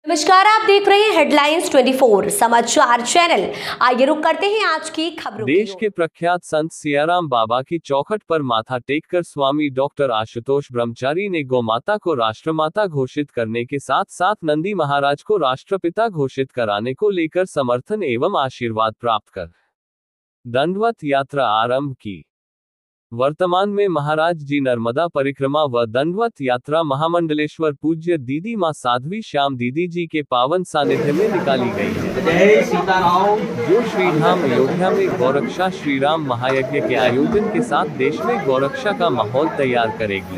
नमस्कार, आप देख रहे हैं हेडलाइंस 24 समाचार चैनल। आइए रुक करते हैं आज की खबरों। देश के प्रख्यात संत सियाराम बाबा की चौखट पर माथा टेककर स्वामी डॉक्टर आशुतोष ब्रह्मचारी ने गौमाता को राष्ट्रमाता घोषित करने के साथ साथ नंदी महाराज को राष्ट्रपिता घोषित कराने को लेकर समर्थन एवं आशीर्वाद प्राप्त कर दंडवत यात्रा आरंभ की। वर्तमान में महाराज जी नर्मदा परिक्रमा व दंडवत यात्रा महामंडलेश्वर पूज्य दीदी मां साध्वी श्याम दीदी जी के पावन सानिध्य में निकाली गई है। जय सीताराम। जो श्रीधाम अयोध्या में गौरक्षा श्रीराम महायज्ञ के आयोजन के साथ देश में गौरक्षा का माहौल तैयार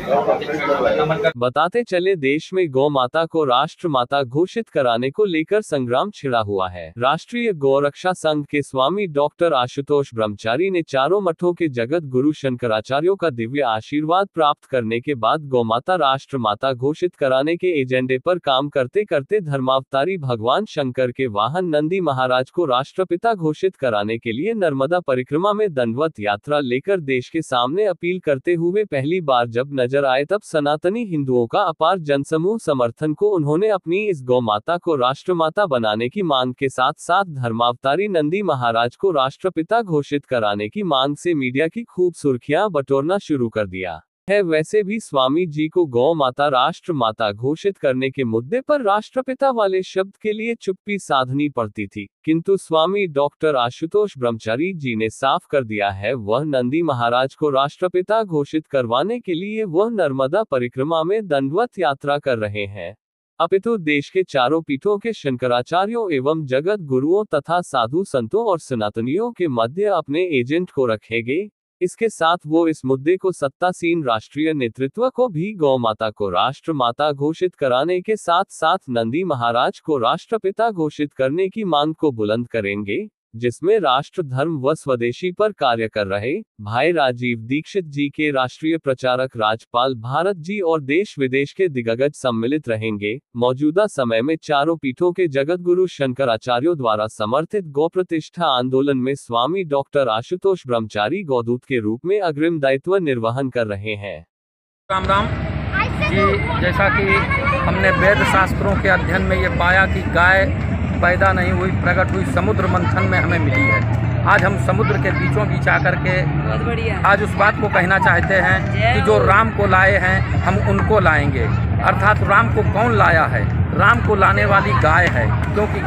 करेगी। बताते चले, देश में गौ माता को राष्ट्र माता घोषित कराने को लेकर संग्राम छिड़ा हुआ है। राष्ट्रीय गौरक्षा संघ के स्वामी डॉक्टर आशुतोष ब्रह्मचारी ने चारों मठों के जगत गुरु शंकराचार्यों का दिव्य आशीर्वाद प्राप्त करने के बाद गौमाता राष्ट्र माता घोषित कराने के एजेंडे पर काम करते करते धर्मावतारी भगवान शंकर के वाहन नंदी महाराज को राष्ट्रपिता घोषित कराने के लिए नर्मदा परिक्रमा में दंडवत यात्रा लेकर देश के सामने अपील करते हुए पहली बार जब नजर आए, तब सनातनी हिंदुओं का अपार जनसमूह समर्थन को उन्होंने अपनी इस गौ माता को राष्ट्रमाता बनाने की मांग के साथ साथ धर्मावतारी नंदी महाराज को राष्ट्रपिता घोषित कराने की मांग से मीडिया की खूब सुर्खियां बटोरना शुरू कर दिया है। वैसे भी स्वामी जी को गौ माता राष्ट्र माता घोषित करने के मुद्दे पर राष्ट्रपिता वाले शब्द के लिए चुप्पी साधनी पड़ती थी, किंतु स्वामी डॉक्टर आशुतोष ब्रह्मचारी जी ने साफ कर दिया है, वह नंदी महाराज को राष्ट्रपिता घोषित करवाने के लिए वह नर्मदा परिक्रमा में दंडवत यात्रा कर रहे हैं, अपितु देश के चारों पीठों के शंकराचार्यों एवं जगत गुरुओं तथा साधु संतों और सनातनियों के मध्य अपने एजेंट को रखेंगे। इसके साथ वो इस मुद्दे को सत्तासीन राष्ट्रीय नेतृत्व को भी गौ माता को राष्ट्र माता घोषित कराने के साथ साथ नंदी महाराज को राष्ट्रपिता घोषित करने की मांग को बुलंद करेंगे, जिसमें राष्ट्र धर्म व स्वदेशी पर कार्य कर रहे भाई राजीव दीक्षित जी के राष्ट्रीय प्रचारक राजपाल भारत जी और देश विदेश के दिग्गज सम्मिलित रहेंगे। मौजूदा समय में चारों पीठों के जगत गुरु शंकराचार्यों द्वारा समर्थित गौ प्रतिष्ठा आंदोलन में स्वामी डॉक्टर आशुतोष ब्रह्मचारी गौदूत के रूप में अग्रिम दायित्व निर्वहन कर रहे हैं। राम राम जी। जैसा कि हमने वेद शास्त्रों के अध्ययन में ये पाया कि गाय पैदा नहीं हुई, प्रकट हुई समुद्र मंथन में हमें मिली है। आज हम समुद्र के बीचों बीच आकर के आज उस बात को कहना चाहते हैं कि जो राम को लाए हैं हम उनको लाएंगे। अर्थात राम को कौन लाया है? राम को लाने वाली गाय है, क्योंकि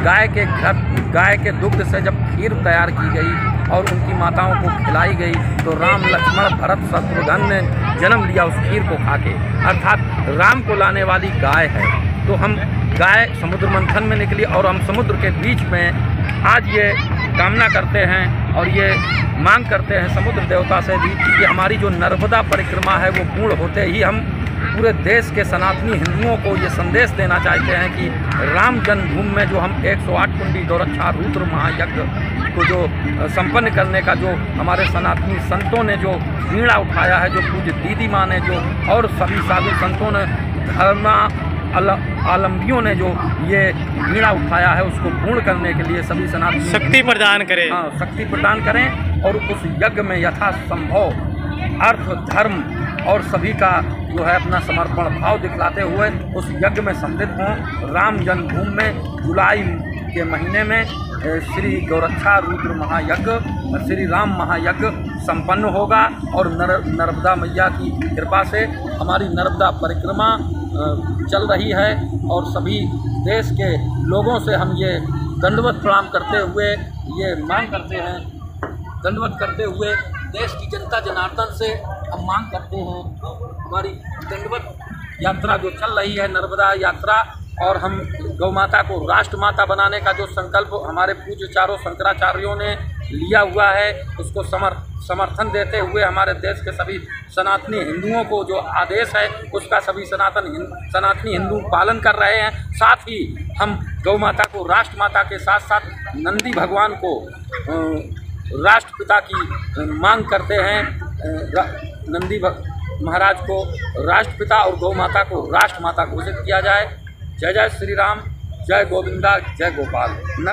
गाय के दुग्ध से जब खीर तैयार की गई और उनकी माताओं को खिलाई गई तो राम लक्ष्मण भरत शत्रुघ्न ने जन्म लिया उस खीर को खा के। अर्थात राम को लाने वाली गाय है। तो हम गाय समुद्र मंथन में निकली और हम समुद्र के बीच में आज ये कामना करते हैं और ये मांग करते हैं समुद्र देवता से भी कि हमारी जो नर्मदा परिक्रमा है वो पूर्ण होते ही हम पूरे देश के सनातनी हिंदुओं को ये संदेश देना चाहते हैं कि राम जन्मभूमि में जो हम 108 कुंडी गौरक्षा रुद्र महायज्ञ को जो संपन्न करने का जो हमारे सनातनी संतों ने जो बीड़ा उठाया है, जो पूज्य दीदी माँ ने जो और सभी साधु संतों ने आलम्बियों ने जो ये बीड़ा उठाया है, उसको पूर्ण करने के लिए सभी सनातनी शक्ति प्रदान करें। हाँ, शक्ति प्रदान करें और उस यज्ञ में यथासंभव अर्थ धर्म और सभी का जो है अपना समर्पण भाव दिखलाते हुए उस यज्ञ में सम्मिलित हों। राम जन्मभूमि में जुलाई के महीने में श्री गौरक्षा रुद्र महायज्ञ श्री राम महायज्ञ संपन्न होगा और नर्मदा मैया की कृपा से हमारी नर्मदा परिक्रमा चल रही है और सभी देश के लोगों से हम ये दंडवत प्रणाम करते हुए ये मांग करते हैं, दंडवत करते हुए देश की जनता जनार्दन से हम मांग करते हैं हमारी दंडवत यात्रा जो चल रही है नर्मदा यात्रा, और हम गौ माता को राष्ट्र माता बनाने का जो संकल्प हमारे पूज्य चारों शंकराचार्यों ने लिया हुआ है उसको समर्थन देते हुए हमारे देश के सभी सनातनी हिंदुओं को जो आदेश है उसका सभी सनातनी हिंदू पालन कर रहे हैं। साथ ही हम गौ माता को राष्ट्र माता के साथ साथ नंदी भगवान को राष्ट्रपिता की मांग करते हैं। नंदी महाराज को राष्ट्रपिता और गौ माता को राष्ट्र माता घोषित किया जाए। जय जय श्री राम, जय गोविंदा, जय गोपाल।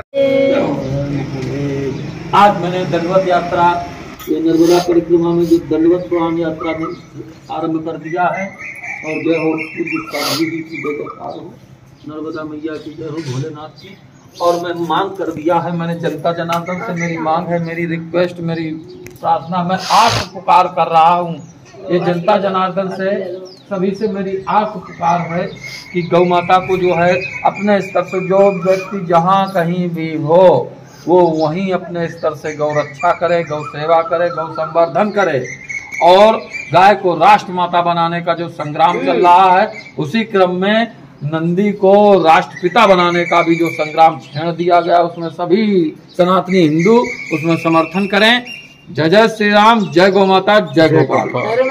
आज मैंने दंडवत यात्रा नर्मदा परिक्रमा में जो दंडवत प्रणाम यात्रा में आरंभ कर दिया है और जय हो पूज्य स्वामी जी की जय जयकार हो। नर्मदा मैया की जय हो, भोलेनाथ की। और मैं मांग कर दिया है, मैंने जनता जनार्दन से मेरी मांग है, मेरी रिक्वेस्ट, मेरी प्रार्थना, मैं आर्त पुकार कर रहा हूँ। ये जनता जनार्दन से सभी से मेरी आर्त पुकार है कि गौ माता को जो है अपने स्तर से, जो व्यक्ति जहाँ कहीं भी हो वो वहीं अपने स्तर से गौ रक्षा करे, गौ सेवा करे, गौ संवर्धन करे। और गाय को राष्ट्र माता बनाने का जो संग्राम चल रहा है, उसी क्रम में नंदी को राष्ट्रपिता बनाने का भी जो संग्राम छेड़ दिया गया, उसमें सभी सनातनी हिंदू उसमें समर्थन करें। जय जय श्री राम, जय गौ माता, जय गोपाल।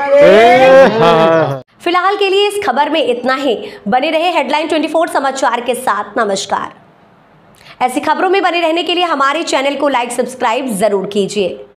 फिलहाल के लिए इस खबर में इतना ही। बने रहे हेडलाइन 24 समाचार के साथ। नमस्कार। ऐसी खबरों में बने रहने के लिए हमारे चैनल को लाइक, सब्सक्राइब जरूर कीजिए।